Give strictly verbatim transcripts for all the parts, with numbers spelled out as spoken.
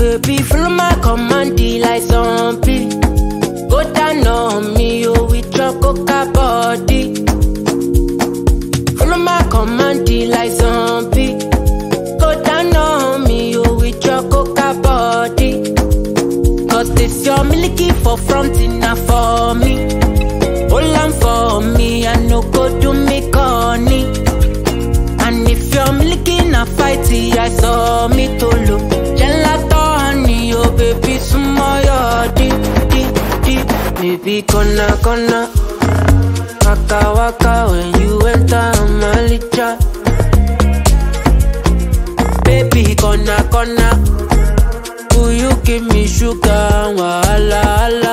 baby, follow my command like zombie. Go down on me, oh, with your coca body. Follow my command like zombie. Go down on me, oh, with your coca body. Cause this your miliki for front enough for me. Hold on for me, I no go do me koni. And if you're miliki na fighty, I saw me to look. Gelato honey, oh baby, sumo yo di, di, di. Baby, kona, kona. Waka, waka, when you enter omalicha. Baby, kona, kona. Will you give me sugar, wahala, hala.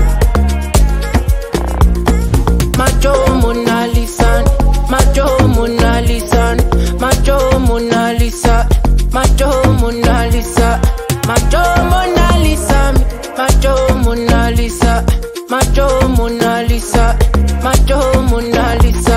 Macho Monalisa, macho Monalisa, macho Monalisa, macho Monalisa, macho Monalisa, macho Monalisa, macho Monalisa, macho Monalisa.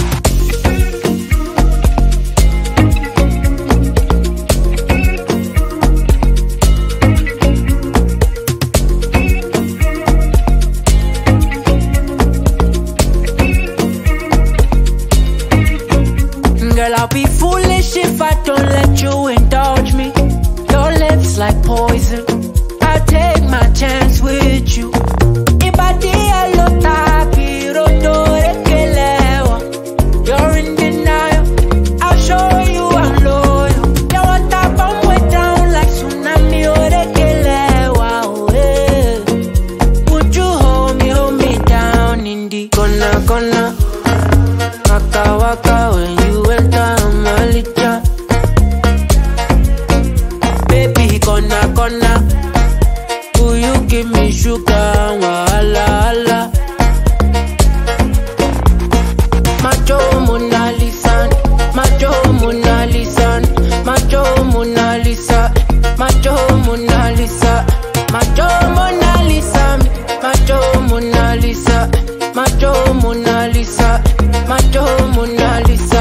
Girl, I'll be foolish if I don't let you indulge me. Your lips like poison, I'll take my chance with you. Ibadi, rodo, orekelewa. You're in denial, I'll show you I'm loyal. You want that bomb way down like tsunami, orekelewa, oh yeah. Would you hold me, hold me down in the corner, corner? Waka, waka, when you enter omalicha. Baby, kona, kona. Will you give me sugar, wahala, hala. Macho Monalisa, macho Monalisa, macho Monalisa, macho Monalisa, macho Monalisa, macho Monalisa, macho Monalisa, macho Monalisa.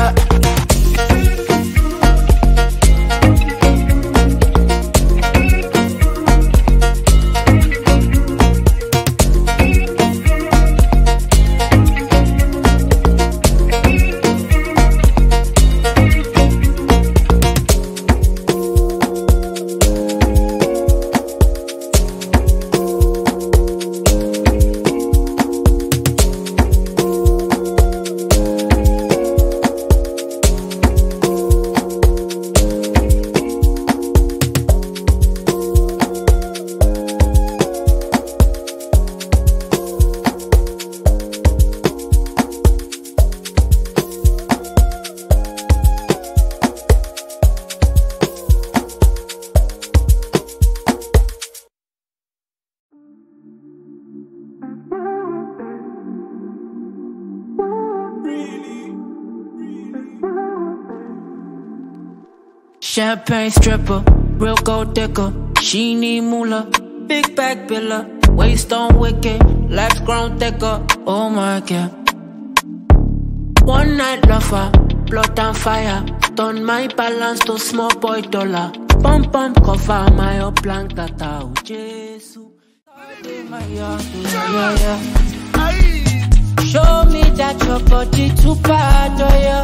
Champagne stripper, real gold digger. She need moolah, big back biller. Waist on wicked, life's grown thicker. Oh my god. One night lover, blood and fire. Turn my balance to small boy dollar. Pump pump cover my up blank tata. Oh Jesus. Show me that your body too bad, oh yeah.